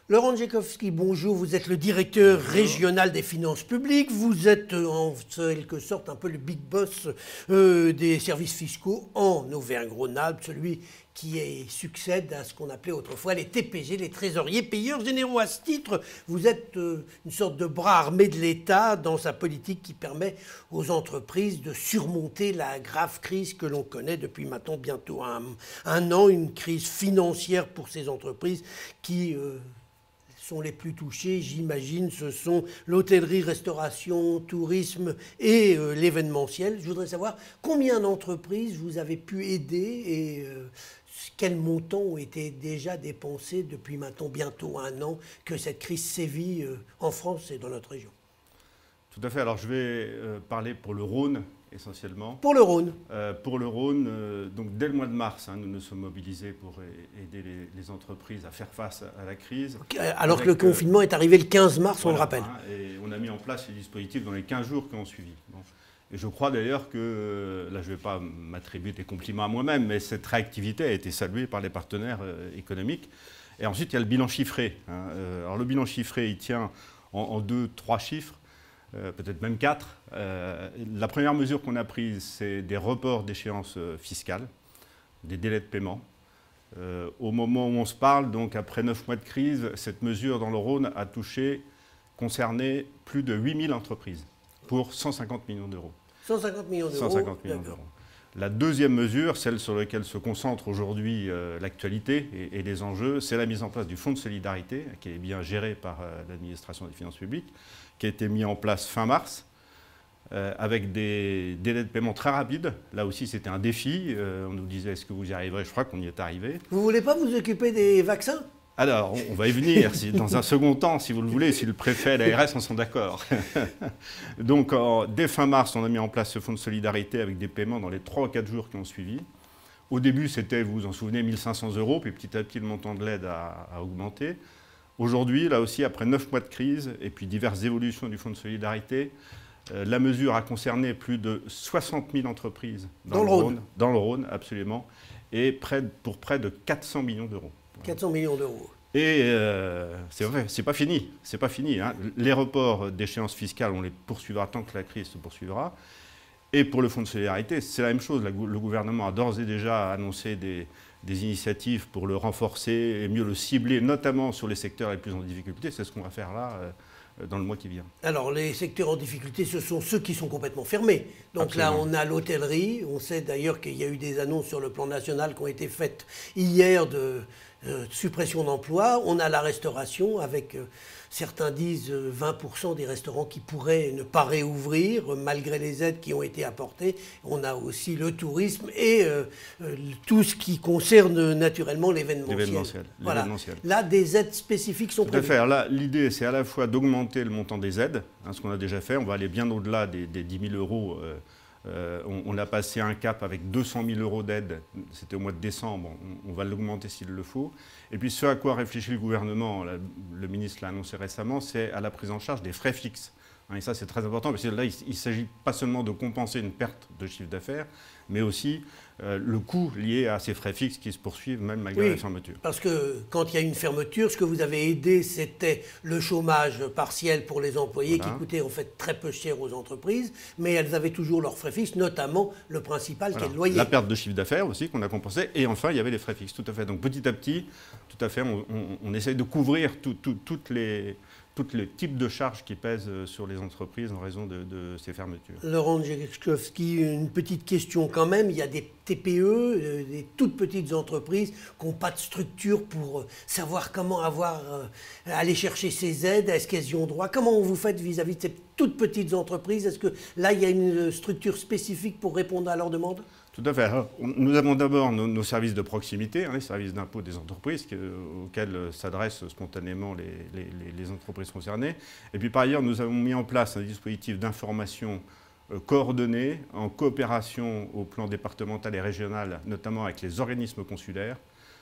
Laurent Djekowski, bonjour. Vous êtes le directeur régional des finances publiques. Vous êtes en quelque sorte un peu le big boss des services fiscaux en Auvergne-Rhône-Alpes, celui qui succède à ce qu'on appelait autrefois les TPG, les trésoriers payeurs généraux. À ce titre, vous êtes une sorte de bras armé de l'État dans sa politique qui permet aux entreprises de surmonter la grave crise que l'on connaît depuis maintenant bientôt un an, une crise financière pour ces entreprises qui sont les plus touchés, j'imagine, ce sont l'hôtellerie, restauration, tourisme et l'événementiel. Je voudrais savoir combien d'entreprises vous avez pu aider et quels montants ont été déjà dépensés depuis maintenant bientôt un an que cette crise sévit en France et dans notre région. Tout à fait. Alors je vais parler pour le Rhône essentiellement. Pour le Rhône. Pour le Rhône, donc dès le mois de mars, nous nous sommes mobilisés pour aider les entreprises à faire face à la crise. Alors que le confinement est arrivé le 15 mars, on le rappelle. Et on a mis en place ces dispositifs dans les 15 jours qui ont suivi. Bon. Et je crois d'ailleurs que, là je ne vais pas m'attribuer des compliments à moi-même, mais cette réactivité a été saluée par les partenaires économiques. Et ensuite il y a le bilan chiffré. Alors le bilan chiffré, il tient en 2-3 chiffres. Peut-être même 4. La première mesure qu'on a prise, c'est des reports d'échéances fiscales, des délais de paiement. Au moment où on se parle, donc après 9 mois de crise, cette mesure dans le Rhône a concerné plus de 8000 entreprises pour 150 millions d'euros. 150 millions d'euros. 150 millions d'euros. La deuxième mesure, celle sur laquelle se concentre aujourd'hui l'actualité et les enjeux, c'est la mise en place du fonds de solidarité, qui est bien géré par l'administration des finances publiques, qui a été mis en place fin mars, avec des délais de paiement très rapides. Là aussi, c'était un défi. On nous disait, est-ce que vous y arriverez? Je crois qu'on y est arrivé. Vous ne voulez pas vous occuper des vaccins? Alors, on va y venir, dans un second temps, si vous le voulez, si le préfet et l'ARS en sont d'accord. Donc, dès fin mars, on a mis en place ce fonds de solidarité avec des paiements dans les 3 ou 4 jours qui ont suivi. Au début, c'était, vous vous en souvenez, 1 500 €, puis petit à petit, le montant de l'aide a augmenté. Aujourd'hui, là aussi, après 9 mois de crise et puis diverses évolutions du fonds de solidarité, la mesure a concerné plus de 60 000 entreprises dans le Rhône. Dans le Rhône, absolument, et pour près de 400 millions d'euros. 400 millions d'euros. Et c'est pas fini. C'est pas fini. Les reports d'échéances fiscales, on les poursuivra tant que la crise se poursuivra. Et pour le fonds de solidarité, c'est la même chose. Le gouvernement a d'ores et déjà annoncé des initiatives pour le renforcer et mieux le cibler, notamment sur les secteurs les plus en difficulté. C'est ce qu'on va faire là dans le mois qui vient. Alors, les secteurs en difficulté, ce sont ceux qui sont complètement fermés. Donc absolument. Là, on a l'hôtellerie. On sait d'ailleurs qu'il y a eu des annonces sur le plan national qui ont été faites hier de suppression d'emplois. On a la restauration avec, certains disent, 20% des restaurants qui pourraient ne pas réouvrir malgré les aides qui ont été apportées. On a aussi le tourisme et tout ce qui concerne naturellement l'événementiel. Voilà. Là, des aides spécifiques sont prévues. Tout à fait. Là, l'idée, c'est à la fois d'augmenter le montant des aides, ce qu'on a déjà fait. On va aller bien au-delà des 10 000 €. On a passé un cap avec 200 000 € d'aide, c'était au mois de décembre, on va l'augmenter s'il le faut. Et puis ce à quoi réfléchit le gouvernement, le ministre l'a annoncé récemment, c'est à la prise en charge des frais fixes. Et ça c'est très important parce que là il ne s'agit pas seulement de compenser une perte de chiffre d'affaires, mais aussi le coût lié à ces frais fixes qui se poursuivent même malgré la fermeture. Parce que quand il y a une fermeture, ce que vous avez aidé, c'était le chômage partiel pour les employés qui coûtait en fait très peu cher aux entreprises, mais elles avaient toujours leurs frais fixes, notamement le principal qui est le loyer. La perte de chiffre d'affaires aussi qu'on a compensé, et enfin il y avait les frais fixes, tout à fait. Donc petit à petit, tout à fait, on essaye de couvrir toutes les types de charges qui pèsent sur les entreprises en raison de ces fermetures. Laurent Djekowski, une petite question quand même. Il y a des TPE, des toutes petites entreprises qui n'ont pas de structure pour savoir comment aller chercher ces aides. Est-ce qu'elles y ont droit? Comment vous faites vis-à-vis de ces toutes petites entreprises? Est-ce que là, il y a une structure spécifique pour répondre à leurs demandes? Tout à fait. Alors, nous avons d'abord nos services de proximité, les services d'impôt des entreprises auxquels s'adressent spontanément les entreprises concernées. Et puis par ailleurs, nous avons mis en place un dispositif d'information coordonné en coopération au plan départemental et régional, notamment avec les organismes consulaires,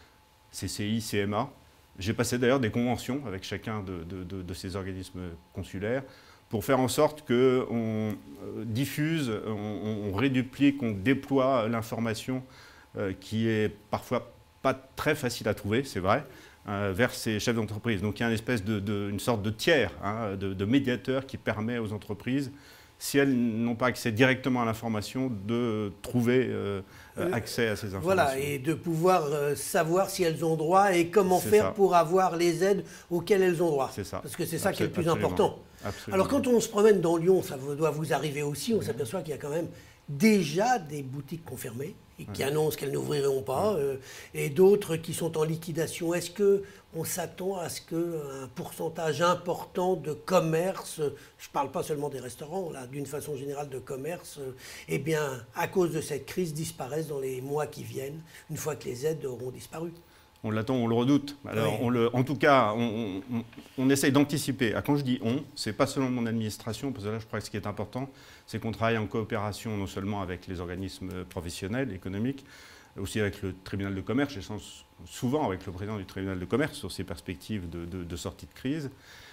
CCI, CMA. J'ai passé d'ailleurs des conventions avec chacun de ces organismes consulaires pour faire en sorte qu'on diffuse, on réduplique, on déploie l'information qui est parfois pas très facile à trouver, c'est vrai, vers ces chefs d'entreprise. Donc il y a une sorte de tiers, de médiateur qui permet aux entreprises, si elles n'ont pas accès directement à l'information, de trouver accès à ces informations. Voilà, et de pouvoir savoir si elles ont droit et comment faire pour avoir les aides auxquelles elles ont droit. C'est ça. Parce que c'est ça qui est le plus important. Absolument. Alors quand on se promène dans Lyon, ça doit vous arriver aussi, on s'aperçoit qu'il y a quand même déjà des boutiques confirmées et qui annoncent qu'elles n'ouvriront pas, et d'autres qui sont en liquidation. Est-ce qu'on s'attend à ce qu'un pourcentage important de commerce, je ne parle pas seulement des restaurants, là, d'une façon générale de commerce, eh bien, à cause de cette crise, disparaissent dans les mois qui viennent, une fois que les aides auront disparu? On l'attend, on le redoute. Alors, en tout cas, on essaye d'anticiper. Quand je dis on, ce n'est pas seulement mon administration, parce que là, je crois que ce qui est important, c'est qu'on travaille en coopération non seulement avec les organismes professionnels, économiques, aussi avec le tribunal de commerce, j'échange souvent avec le président du tribunal de commerce sur ses perspectives de sortie de crise,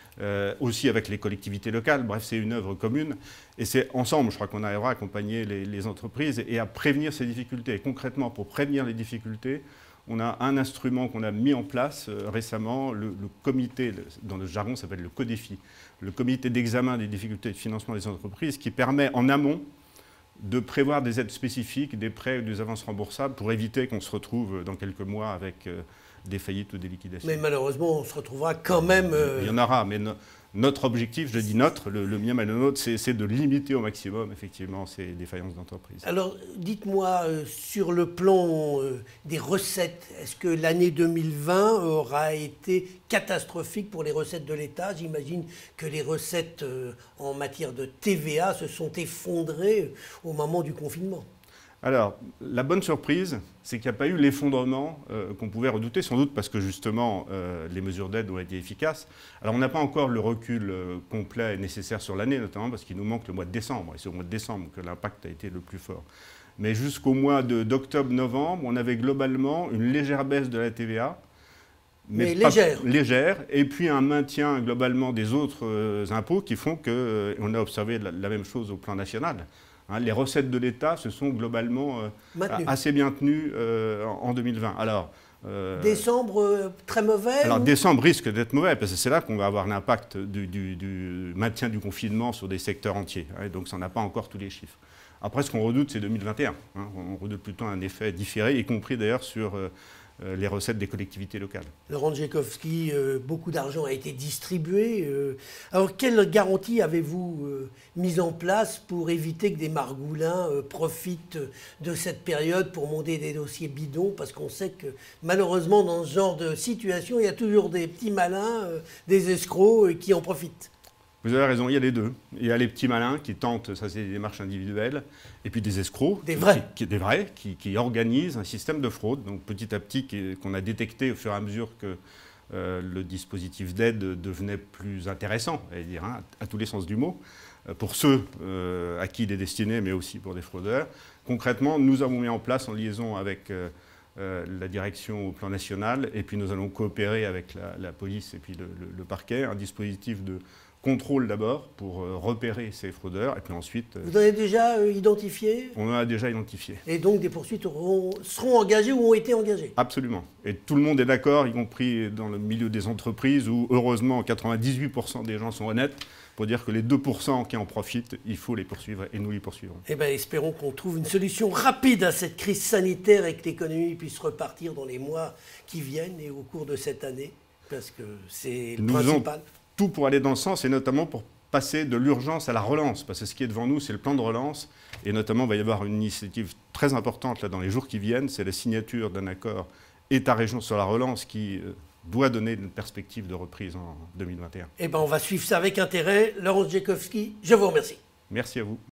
aussi avec les collectivités locales. Bref, c'est une œuvre commune. Et c'est ensemble, je crois qu'on arrivera à accompagner les entreprises et à prévenir ces difficultés. Et concrètement, pour prévenir les difficultés, on a un instrument qu'on a mis en place récemment, le comité, dans le jargon ça s'appelle le CODEFI, le comité d'examen des difficultés de financement des entreprises, qui permet en amont de prévoir des aides spécifiques, des prêts ou des avances remboursables pour éviter qu'on se retrouve dans quelques mois avec des faillites ou des liquidations. Mais malheureusement, on se retrouvera quand même... Il y en aura, mais notre objectif, je dis notre, le mien et le nôtre, c'est de limiter au maximum, effectivement, ces défaillances d'entreprise. Alors, dites-moi, sur le plan des recettes, est-ce que l'année 2020 aura été catastrophique pour les recettes de l'État? J'imagine que les recettes en matière de TVA se sont effondrées au moment du confinement. Alors, la bonne surprise, c'est qu'il n'y a pas eu l'effondrement qu'on pouvait redouter, sans doute parce que justement, les mesures d'aide ont été efficaces. Alors, on n'a pas encore le recul complet et nécessaire sur l'année, notamment parce qu'il nous manque le mois de décembre. Et c'est au mois de décembre que l'impact a été le plus fort. Mais jusqu'au mois d'octobre-novembre, on avait globalement une légère baisse de la TVA. Mais légère. Légère, et puis un maintien globalement des autres impôts qui font qu'on a observé la même chose au plan national. Les recettes de l'État se sont globalement assez bien tenues en 2020. Alors, décembre, très mauvais? Alors, décembre risque d'être mauvais, parce que c'est là qu'on va avoir l'impact du maintien du confinement sur des secteurs entiers. Donc, ça n'a pas encore tous les chiffres. Après, ce qu'on redoute, c'est 2021. On redoute plutôt un effet différé, y compris d'ailleurs sur les recettes des collectivités locales. Laurent Djekovski, beaucoup d'argent a été distribué. Alors, quelle garantie avez-vous mise en place pour éviter que des margoulins profitent de cette période pour monter des dossiers bidons? Parce qu'on sait que malheureusement, dans ce genre de situation, il y a toujours des petits malins, des escrocs qui en profitent. Vous avez raison, il y a les deux. Il y a les petits malins qui tentent, ça c'est des démarches individuelles, et puis des escrocs, des vrais, qui organisent un système de fraude. Donc petit à petit, qu'on a détecté au fur et à mesure que le dispositif d'aide devenait plus intéressant, à tous les sens du mot, pour ceux à qui il est destiné, mais aussi pour des fraudeurs. Concrètement, nous avons mis en place, en liaison avec la direction au plan national, et puis nous allons coopérer avec la police et puis le parquet, un dispositif de contrôle d'abord pour repérer ces fraudeurs, et puis ensuite... Vous en avez déjà identifié? On en a déjà identifié. Et donc des poursuites seront engagées ou ont été engagées? Absolument. Et tout le monde est d'accord, y compris dans le milieu des entreprises, où heureusement 98% des gens sont honnêtes, pour dire que les 2% qui en profitent, il faut les poursuivre, et nous les poursuivrons. Eh bien, espérons qu'on trouve une solution rapide à cette crise sanitaire et que l'économie puisse repartir dans les mois qui viennent et au cours de cette année, parce que c'est le principal. Tout pour aller dans le sens, et notamment pour passer de l'urgence à la relance, parce que ce qui est devant nous, c'est le plan de relance, et notamment il va y avoir une initiative très importante là, dans les jours qui viennent, c'est la signature d'un accord État-région sur la relance qui doit donner une perspective de reprise en 2021. Eh bien, on va suivre ça avec intérêt. Laurent Djekovski, je vous remercie. Merci à vous.